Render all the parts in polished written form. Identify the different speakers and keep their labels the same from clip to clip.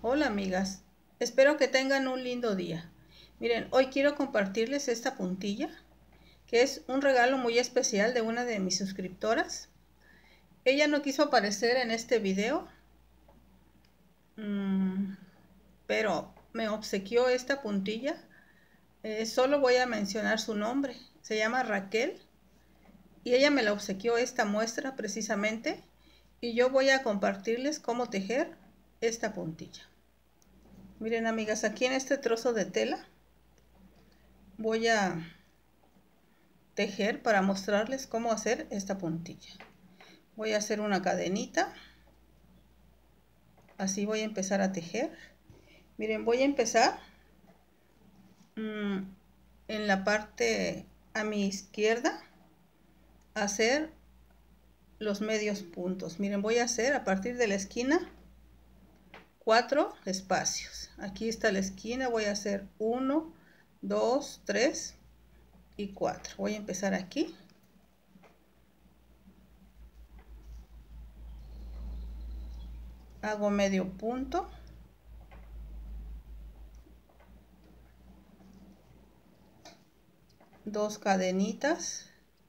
Speaker 1: Hola amigas, espero que tengan un lindo día. Miren, hoy quiero compartirles esta puntilla, que es un regalo muy especial de una de mis suscriptoras. Ella no quiso aparecer en este video, pero me obsequió esta puntilla. Solo voy a mencionar su nombre. Se llama Raquel y ella me la obsequió esta muestra precisamente, y yo voy a compartirles cómo tejer esta puntilla. Miren amigas, aquí en este trozo de tela voy a tejer para mostrarles cómo hacer esta puntilla. Voy a hacer una cadenita, así voy a empezar a tejer. Miren, voy a empezar en la parte a mi izquierda a hacer los medios puntos. Miren, voy a hacer a partir de la esquina 4 espacios. Aquí está la esquina, voy a hacer 1, 2, 3 y 4. Voy a empezar aquí. Hago medio punto. Dos cadenitas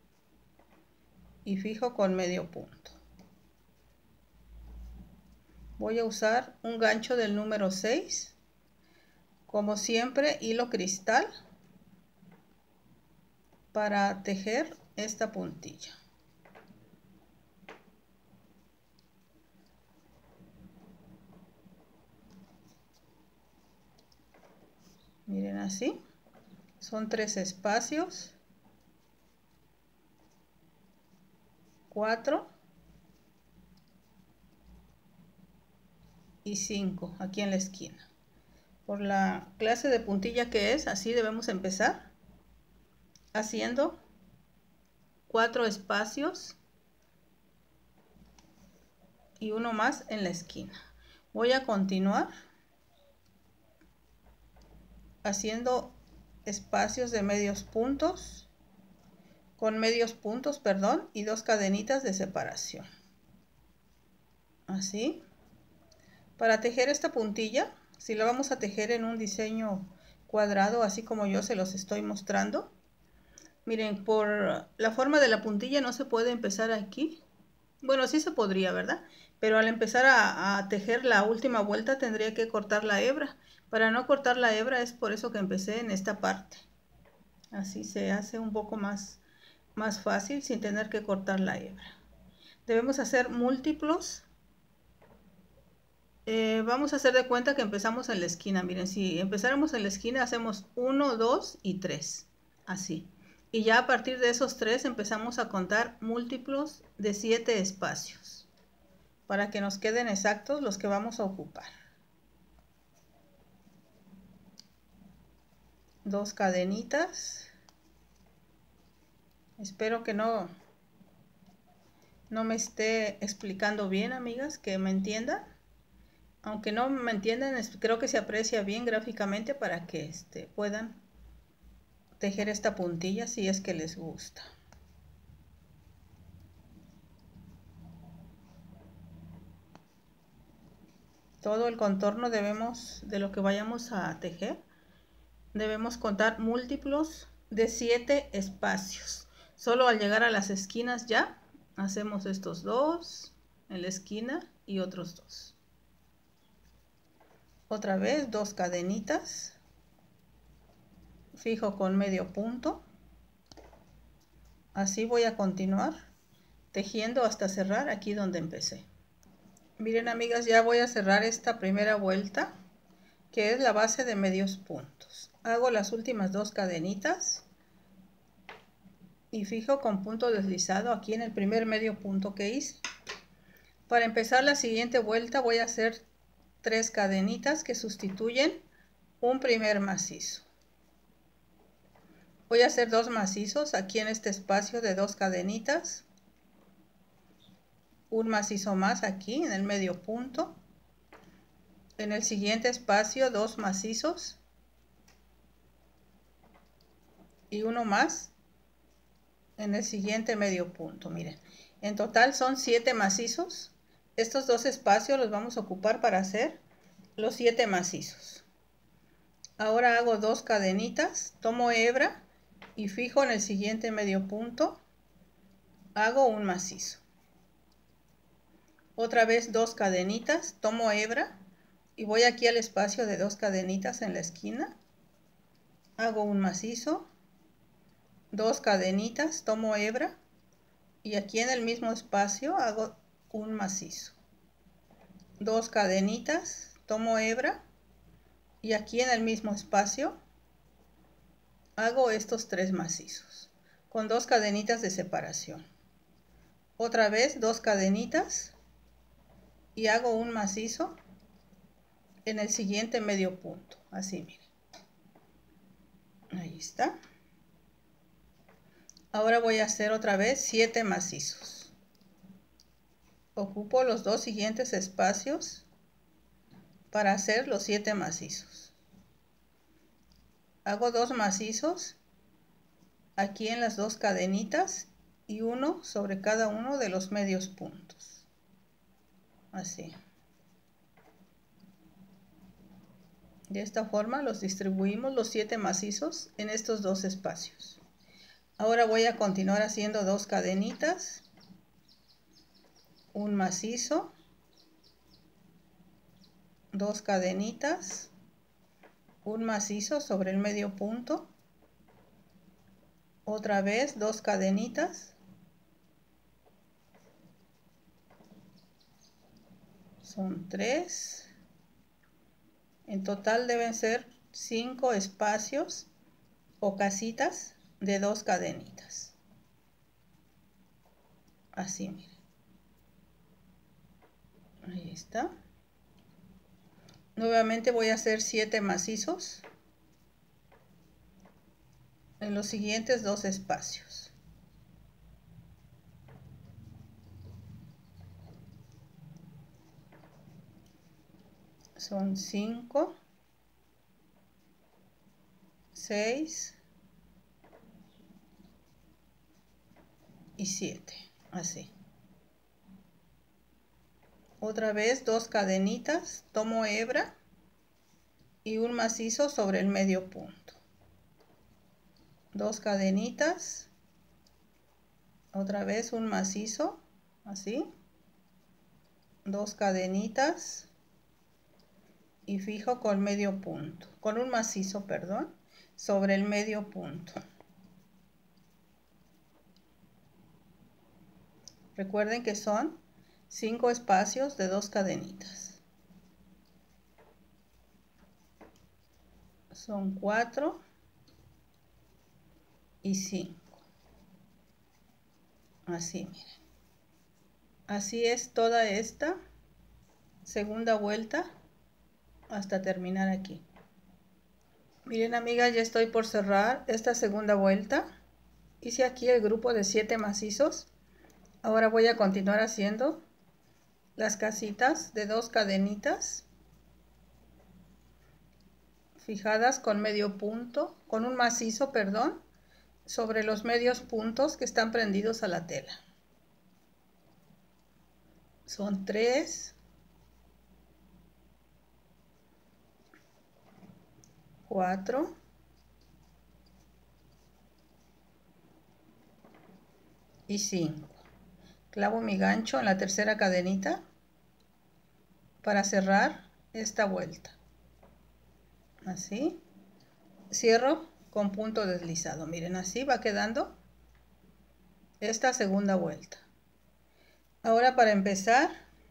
Speaker 1: y fijo con medio punto. Voy a usar un gancho del número 6, como siempre hilo cristal, para tejer esta puntilla. Miren, así son 3 espacios, 4 y 5 aquí en la esquina. Por la clase de puntilla que es, así debemos empezar, haciendo 4 espacios y uno más en la esquina. Voy a continuar haciendo espacios de medios puntos, con medios puntos, perdón, y 2 cadenitas de separación. Así. Para tejer esta puntilla, si la vamos a tejer en un diseño cuadrado, así como yo se los estoy mostrando, miren, por la forma de la puntilla no se puede empezar aquí. Bueno, sí se podría, ¿verdad? Pero al empezar a tejer la última vuelta tendría que cortar la hebra. Para no cortar la hebra es por eso que empecé en esta parte. Así se hace un poco más fácil sin tener que cortar la hebra. Debemos hacer múltiplos. Vamos a hacer de cuenta que empezamos en la esquina. Miren, si empezáramos en la esquina hacemos 1, 2 y 3. Así. Y ya a partir de esos 3 empezamos a contar múltiplos de 7 espacios, para que nos queden exactos los que vamos a ocupar. 2 cadenitas. Espero que no me esté explicando bien, amigas, que me entiendan. Aunque no me entiendan, creo que se aprecia bien gráficamente para que puedan tejer esta puntilla si es que les gusta. Todo el contorno de lo que vayamos a tejer, debemos contar múltiplos de 7 espacios. Solo al llegar a las esquinas ya hacemos estos 2 en la esquina y otros 2. Otra vez 2 cadenitas, fijo con medio punto. Así voy a continuar tejiendo hasta cerrar aquí donde empecé. Miren amigas, ya voy a cerrar esta primera vuelta, que es la base de medios puntos. Hago las últimas 2 cadenitas y fijo con punto deslizado aquí en el primer medio punto que hice. Para empezar la siguiente vuelta voy a hacer 3 cadenitas que sustituyen un primer macizo. Voy a hacer 2 macizos aquí en este espacio de 2 cadenitas, un macizo más aquí en el medio punto, en el siguiente espacio 2 macizos y uno más en el siguiente medio punto. Miren, en total son 7 macizos. Estos 2 espacios los vamos a ocupar para hacer los 7 macizos. Ahora hago 2 cadenitas, tomo hebra y fijo en el siguiente medio punto, hago un macizo. Otra vez 2 cadenitas, tomo hebra y voy aquí al espacio de 2 cadenitas en la esquina, hago un macizo, 2 cadenitas, tomo hebra y aquí en el mismo espacio hago un macizo. 2 cadenitas, tomo hebra y aquí en el mismo espacio hago estos 3 macizos con 2 cadenitas de separación. Otra vez 2 cadenitas y hago un macizo en el siguiente medio punto, así miren. Ahí está. Ahora voy a hacer otra vez 7 macizos. Ocupo los 2 siguientes espacios para hacer los 7 macizos. Hago 2 macizos aquí en las 2 cadenitas y uno sobre cada uno de los medios puntos. Así. De esta forma los distribuimos los 7 macizos en estos 2 espacios. Ahora voy a continuar haciendo 2 cadenitas, un macizo, 2 cadenitas, un macizo sobre el medio punto, otra vez 2 cadenitas, son 3, en total deben ser 5 espacios o casitas de 2 cadenitas. Así miren. Ahí está. Nuevamente voy a hacer 7 macizos en los siguientes 2 espacios. Son 5, 6 y 7, así. Otra vez 2 cadenitas, tomo hebra y un macizo sobre el medio punto. 2 cadenitas, otra vez un macizo, así. 2 cadenitas y fijo con medio punto, con un macizo, perdón, sobre el medio punto. Recuerden que son 5 espacios de 2 cadenitas. Son 4 y 5. Así miren. Así es toda esta segunda vuelta hasta terminar aquí. Miren amigas, ya estoy por cerrar esta segunda vuelta. Hice aquí el grupo de 7 macizos. Ahora voy a continuar haciendo las casitas de 2 cadenitas fijadas con medio punto, con un macizo, perdón, sobre los medios puntos que están prendidos a la tela. Son 3, 4 y 5. Clavo mi gancho en la tercera cadenita para cerrar esta vuelta. Así. Cierro con punto deslizado. Miren, así va quedando esta segunda vuelta. Ahora para empezar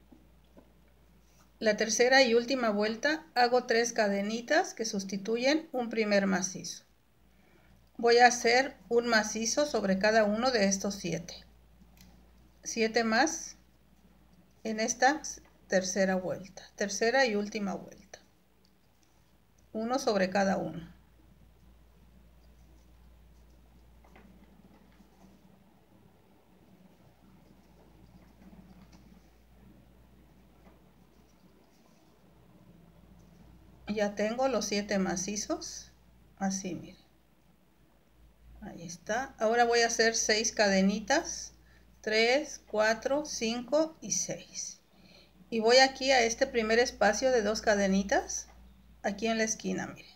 Speaker 1: la tercera y última vuelta hago 3 cadenitas que sustituyen un primer macizo. Voy a hacer un macizo sobre cada uno de estos 7. 7 más en esta tercera vuelta, tercera y última vuelta. Uno sobre cada uno. Ya tengo los 7 macizos, así miren. Ahí está. Ahora voy a hacer 6 cadenitas, 3, 4, 5 y 6. y voy aquí a este primer espacio de 2 cadenitas, aquí en la esquina, miren.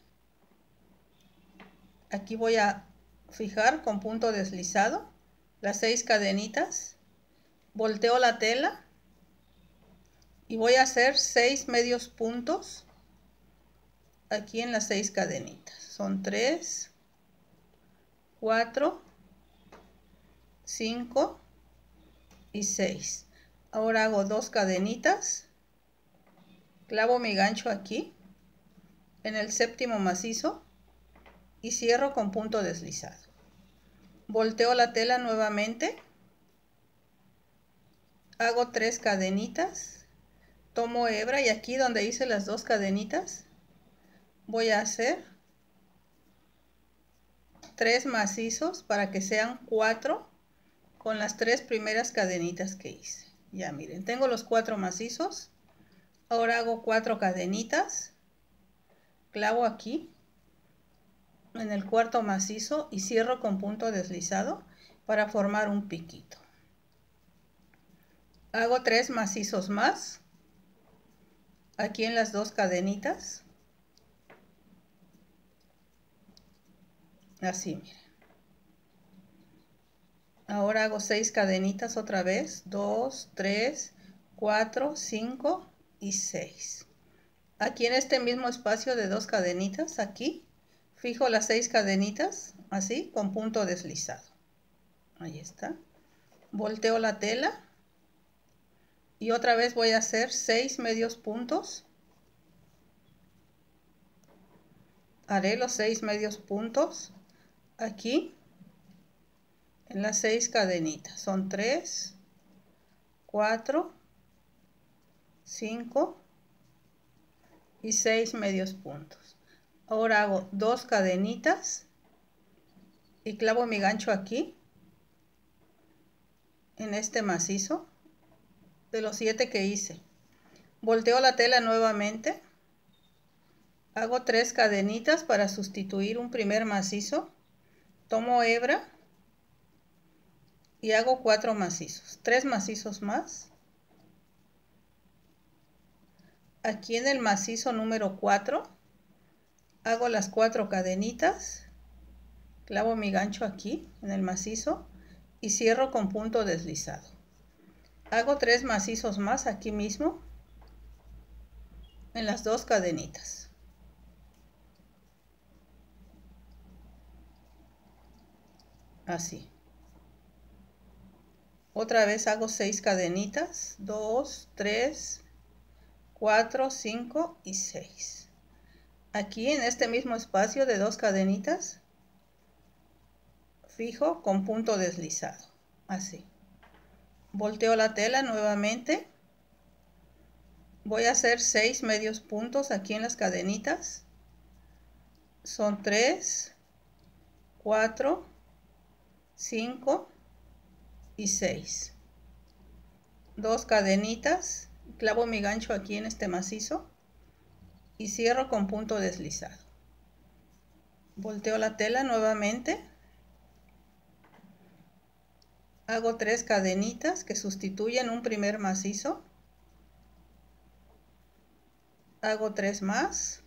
Speaker 1: Aquí voy a fijar con punto deslizado las 6 cadenitas, volteo la tela y voy a hacer 6 medios puntos aquí en las 6 cadenitas. Son 3, 4, 5 y 6. Ahora hago 2 cadenitas, clavo mi gancho aquí en el séptimo macizo y cierro con punto deslizado. Volteo la tela nuevamente, hago 3 cadenitas, tomo hebra y aquí donde hice las 2 cadenitas voy a hacer 3 macizos para que sean 4 con las 3 primeras cadenitas que hice. Ya miren, tengo los 4 macizos. Ahora hago 4 cadenitas, clavo aquí en el cuarto macizo y cierro con punto deslizado para formar un piquito. Hago 3 macizos más aquí en las 2 cadenitas. Así, miren. Ahora hago 6 cadenitas otra vez. 2, 3, 4, 5 y 6. Aquí en este mismo espacio de 2 cadenitas, aquí, fijo las 6 cadenitas, así, con punto deslizado. Ahí está. Volteo la tela. Y otra vez voy a hacer 6 medios puntos. Haré los 6 medios puntos aquí en las 6 cadenitas. Son 3, 4, 5 y 6 medios puntos. Ahora hago 2 cadenitas y clavo mi gancho aquí en este macizo de los 7 que hice. Volteo la tela nuevamente, hago 3 cadenitas para sustituir un primer macizo, tomo hebra y hago 4 macizos, 3 macizos más. Aquí en el macizo número 4 hago las 4 cadenitas, clavo mi gancho aquí en el macizo y cierro con punto deslizado. Hago 3 macizos más aquí mismo en las 2 cadenitas. Así. Otra vez hago 6 cadenitas, 2, 3, 4, 5 y 6. Aquí en este mismo espacio de 2 cadenitas, fijo con punto deslizado, así. Volteo la tela nuevamente. Voy a hacer 6 medios puntos aquí en las cadenitas. Son 3, 4, 5 y 6. 2 cadenitas, clavo mi gancho aquí en este macizo y cierro con punto deslizado. Volteo la tela nuevamente. Hago 3 cadenitas que sustituyen un primer macizo. Hago 3 más.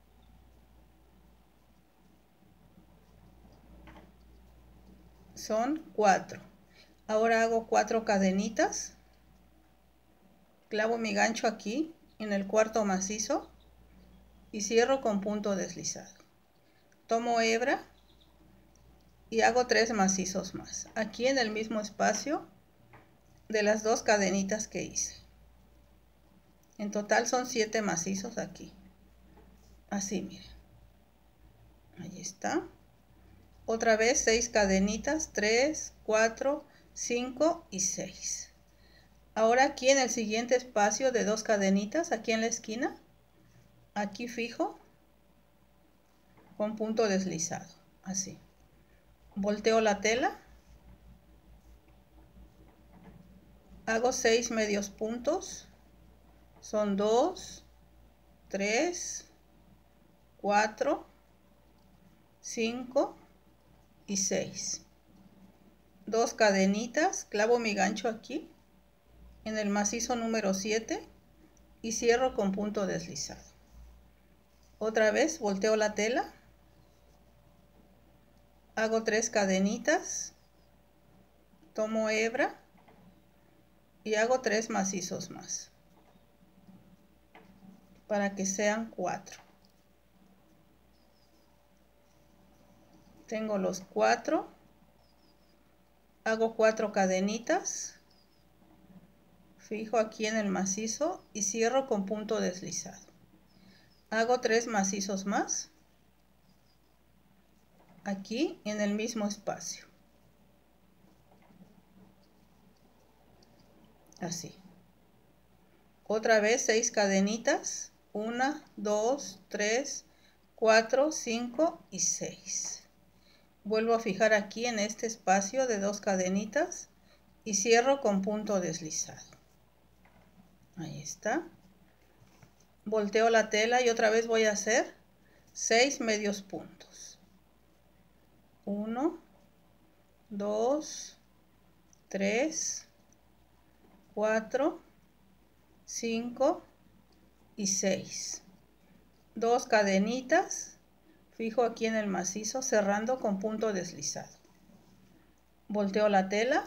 Speaker 1: Son 4. Ahora hago 4 cadenitas. Clavo mi gancho aquí en el cuarto macizo y cierro con punto deslizado. Tomo hebra y hago 3 macizos más aquí en el mismo espacio de las 2 cadenitas que hice. En total son 7 macizos aquí. Así, miren. Ahí está. Otra vez 6 cadenitas, 3, 4, 5 y 6. Ahora aquí en el siguiente espacio de 2 cadenitas, aquí en la esquina, aquí fijo con punto deslizado, así. Volteo la tela, hago 6 medios puntos, son 2, 3, 4, 5 y 6. 2 cadenitas, clavo mi gancho aquí en el macizo número 7 y cierro con punto deslizado. Otra vez volteo la tela, hago 3 cadenitas, tomo hebra y hago 3 macizos más para que sean 4. Tengo los 4, hago 4 cadenitas, fijo aquí en el macizo y cierro con punto deslizado. Hago 3 macizos más aquí en el mismo espacio. Así. Otra vez 6 cadenitas, 1, 2, 3, 4, 5 y 6. Vuelvo a fijar aquí en este espacio de 2 cadenitas y cierro con punto deslizado. Ahí está. Volteo la tela y otra vez voy a hacer 6 medios puntos. 1, 2, 3, 4, 5 y 6. 2 cadenitas, fijo aquí en el macizo cerrando con punto deslizado. Volteo la tela.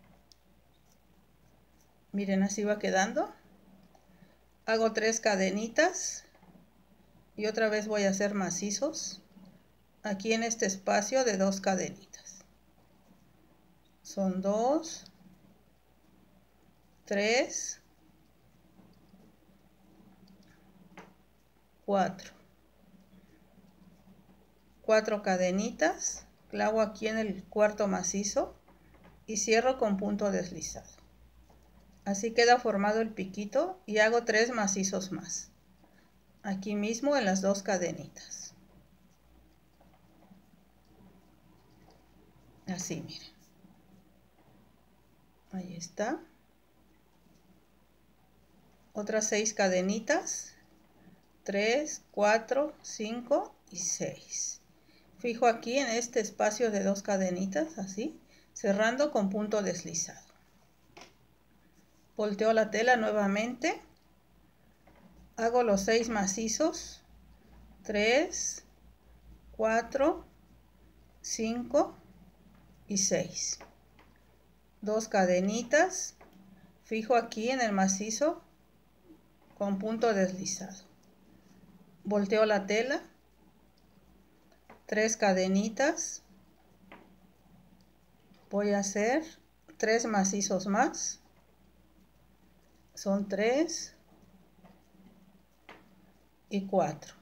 Speaker 1: Miren, así va quedando. Hago 3 cadenitas y otra vez voy a hacer macizos aquí en este espacio de 2 cadenitas. Son 2, 3, 4. 4 cadenitas, clavo aquí en el cuarto macizo y cierro con punto deslizado. Así queda formado el piquito y hago 3 macizos más. Aquí mismo en las 2 cadenitas. Así, miren. Ahí está. Otras 6 cadenitas. 3, 4, 5 y 6. Fijo aquí en este espacio de 2 cadenitas, así, cerrando con punto deslizado. Volteo la tela nuevamente. Hago los 6 macizos. 3, 4, 5 y 6. 2 cadenitas. Fijo aquí en el macizo con punto deslizado. Volteo la tela. 3 cadenitas. Voy a hacer 3 macizos más. Son 3 y 4.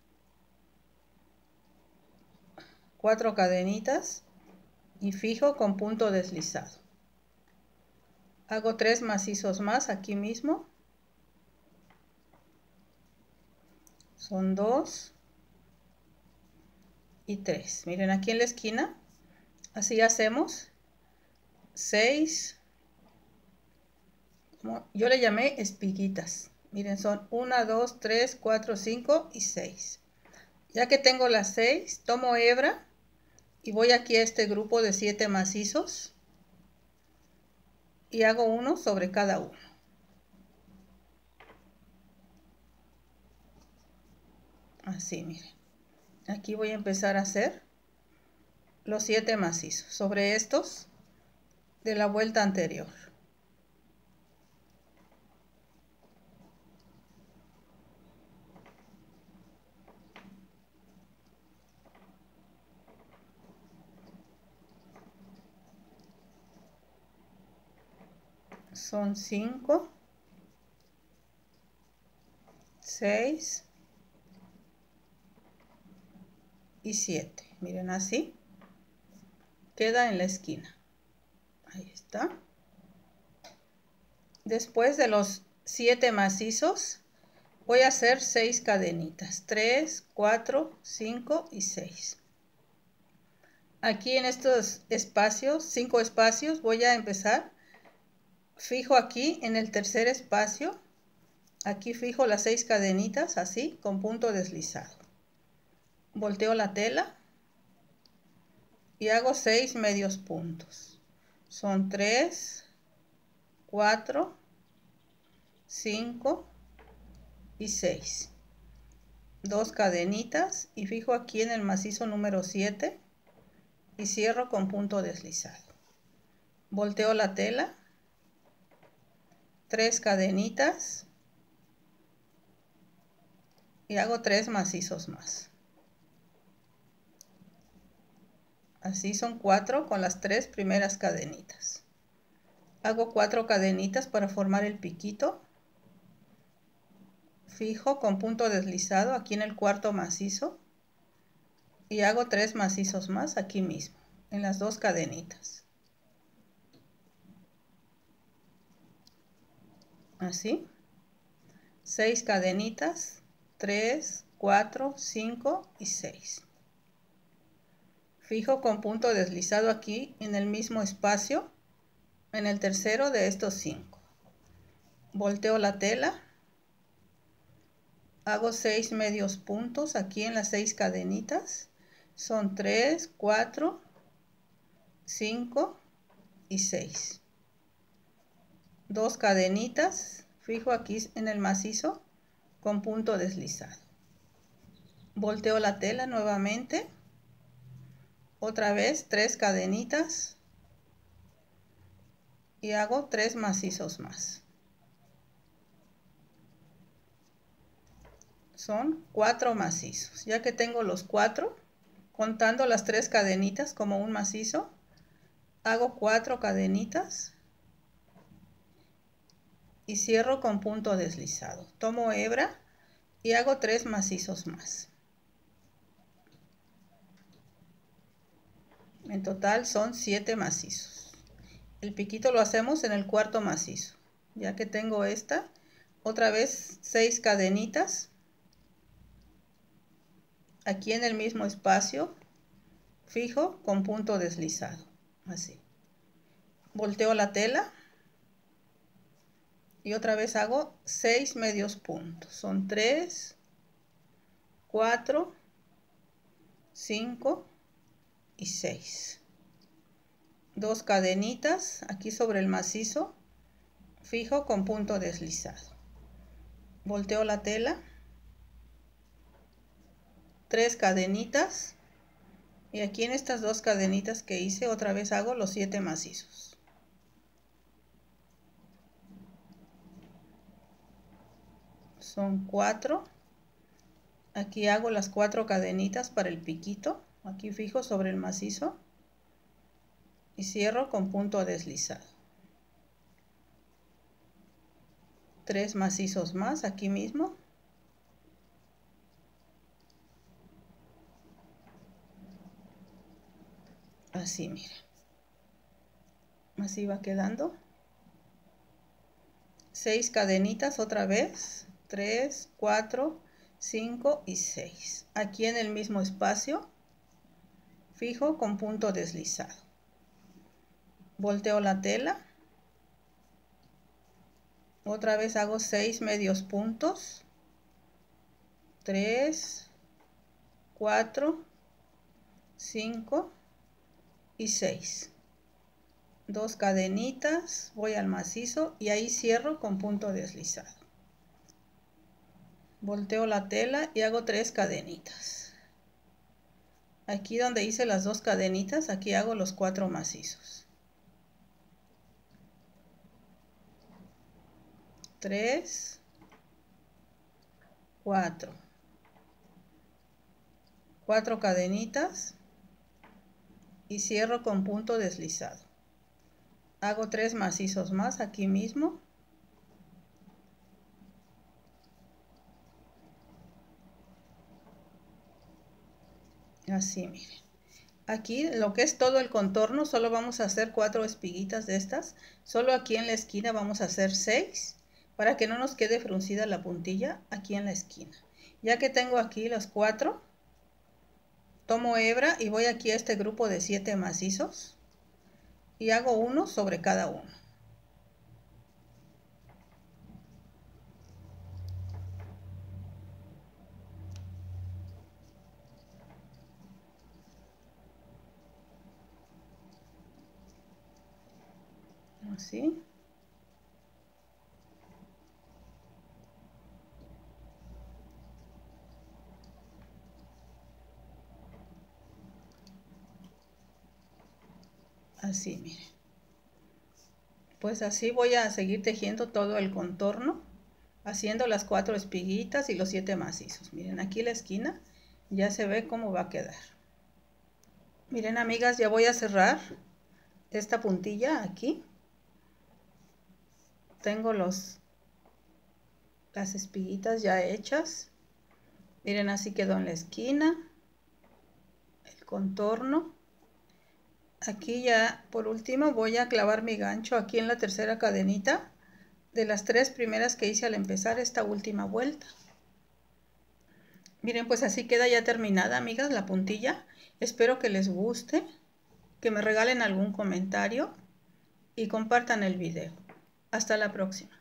Speaker 1: 4 cadenitas y fijo con punto deslizado. Hago 3 macizos más aquí mismo. Son 2 y 3. Miren aquí en la esquina. Así hacemos 6. Yo le llamé espiguitas. Miren, son 1, 2, 3, 4, 5 y 6. Ya que tengo las 6, tomo hebra y voy aquí a este grupo de 7 macizos y hago uno sobre cada uno. Así, miren. Aquí voy a empezar a hacer los 7 macizos sobre estos de la vuelta anterior. Son 5, 6 y 7. Miren, así queda en la esquina. Ahí está. Después de los 7 macizos voy a hacer 6 cadenitas. 3, 4, 5 y 6. Aquí en estos espacios, 5 espacios, voy a empezar. Fijo aquí en el tercer espacio. Aquí fijo las 6 cadenitas así con punto deslizado. Volteo la tela y hago 6 medios puntos. Son 3, 4, 5 y 6. 2 cadenitas y fijo aquí en el macizo número 7 y cierro con punto deslizado. Volteo la tela, 3 cadenitas y hago 3 macizos más. Así son 4 con las 3 primeras cadenitas. Hago 4 cadenitas para formar el piquito. Fijo con punto deslizado aquí en el cuarto macizo y hago 3 macizos más aquí mismo en las 2 cadenitas. Así. 6 cadenitas, 3, 4, 5 y 6. Fijo con punto deslizado aquí en el mismo espacio, en el tercero de estos 5. Volteo la tela, hago 6 medios puntos aquí en las 6 cadenitas. Son 3, 4, 5 y 6. 2 cadenitas, fijo aquí en el macizo con punto deslizado. Volteo la tela nuevamente, otra vez 3 cadenitas y hago 3 macizos más. Son 4 macizos. Ya que tengo los 4, contando las 3 cadenitas como un macizo, hago 4 cadenitas y cierro con punto deslizado. Tomo hebra y hago 3 macizos más. En total son 7 macizos. El piquito lo hacemos en el cuarto macizo. Ya que tengo esta, otra vez 6 cadenitas aquí en el mismo espacio, fijo con punto deslizado, así. Volteo la tela y otra vez hago 6 medios puntos. Son 3, 4, 5 y 6. 2 cadenitas aquí sobre el macizo, fijo con punto deslizado. Volteo la tela, 3 cadenitas y aquí en estas 2 cadenitas que hice otra vez hago los 7 macizos. Son 4. Aquí hago las 4 cadenitas para el piquito. Aquí fijo sobre el macizo y cierro con punto deslizado. 3 macizos más aquí mismo. Así, miren. Así va quedando. 6 cadenitas otra vez. 3, 4, 5 y 6. Aquí en el mismo espacio, fijo con punto deslizado. Volteo la tela. Otra vez hago 6 medios puntos. 3, 4, 5 y 6. 2 cadenitas, voy al macizo y ahí cierro con punto deslizado. Volteo la tela y hago 3 cadenitas. Aquí donde hice las 2 cadenitas, aquí hago los 4 macizos. 3, 4. 4 cadenitas y cierro con punto deslizado. Hago 3 macizos más aquí mismo. Así, miren. Aquí lo que es todo el contorno, solo vamos a hacer 4 espiguitas de estas. Solo aquí en la esquina vamos a hacer 6 para que no nos quede fruncida la puntilla aquí en la esquina. Ya que tengo aquí los 4, tomo hebra y voy aquí a este grupo de 7 macizos y hago uno sobre cada uno. Así. Así, miren. Pues así voy a seguir tejiendo todo el contorno, haciendo las 4 espiguitas y los 7 macizos. Miren, aquí la esquina ya se ve cómo va a quedar. Miren, amigas, ya voy a cerrar esta puntilla aquí. Tengo las espiguitas ya hechas. Miren, así quedó en la esquina el contorno. Aquí ya por último voy a clavar mi gancho aquí en la tercera cadenita de las 3 primeras que hice al empezar esta última vuelta. Miren, pues así queda ya terminada, amigas, la puntilla. Espero que les guste, que me regalen algún comentario y compartan el video. Hasta la próxima.